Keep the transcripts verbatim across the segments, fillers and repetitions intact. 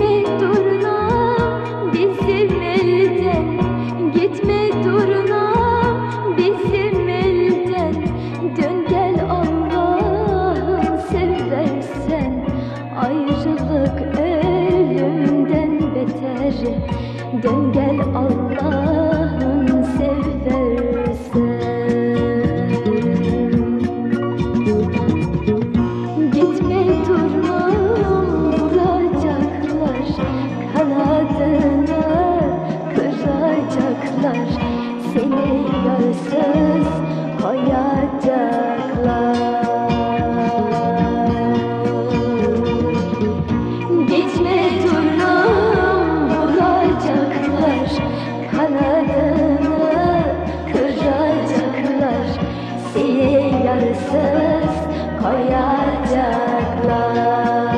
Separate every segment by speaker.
Speaker 1: turnam bizim elden, gitme turnam bizim elden. Dön gel Allah'ım seversen, ayrılık ölümden beter. Dön gel Allah'ım seversen. Gitme turnam vuracaklar, kanadını kıracaklar, seni yarsız koyacaklar. Gitme turnam vuracaklar, kanadını kıracaklar, seni yarsız koyacaklar.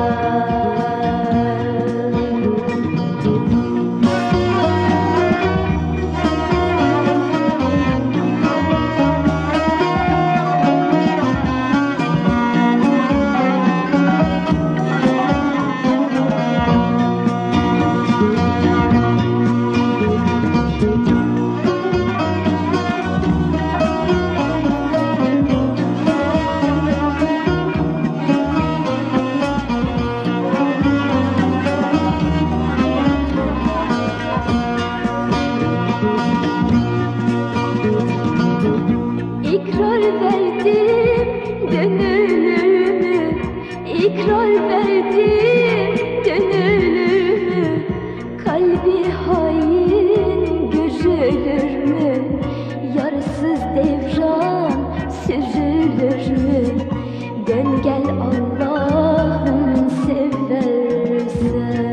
Speaker 1: İkrar verdim gönlümü, ikrar verdim gönlümü. Kalbi hain görülür mü? Yarsız devran sürülür mü? Dön gel Allah'ım seversen.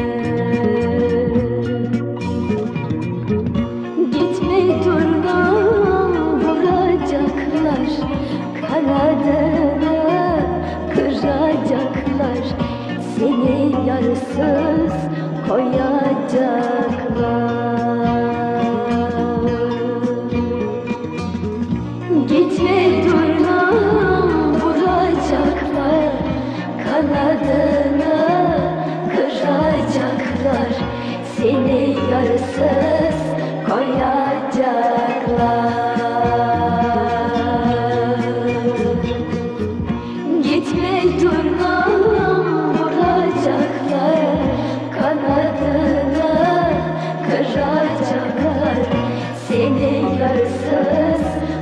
Speaker 1: Gitme turnam vuracaklar, kanadını kıracaklar, seni yarsız koyacaklar. Gitme turnam vuracaklar, kanadını kıracaklar, seni yarsız koyacaklar. Gitme turnam vuracaklar, kanadını kıracaklar, seni yarsız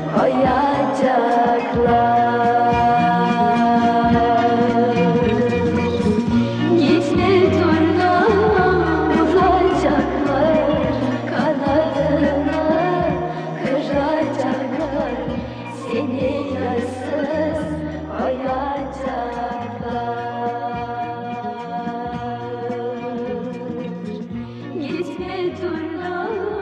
Speaker 1: koyacaklar. Gitme turnam vuracaklar, kanadını kıracaklar, seni yarsız koyacaklar. Gitme turnam